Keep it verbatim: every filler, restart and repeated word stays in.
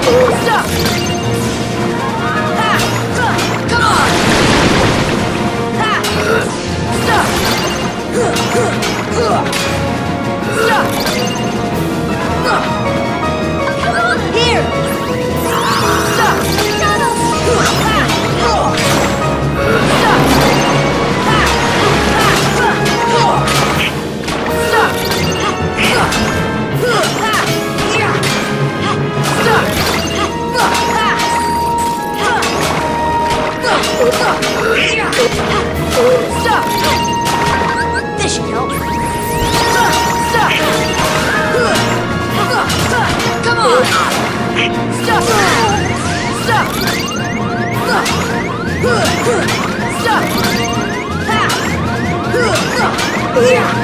Stop! Ha! Come on! Ha! Stop! Stop! Come on! Here! Stop! Ha! Stop! Ha! Stop! This should help. Stop! Come on! Stop! Stop! Stop! Ha!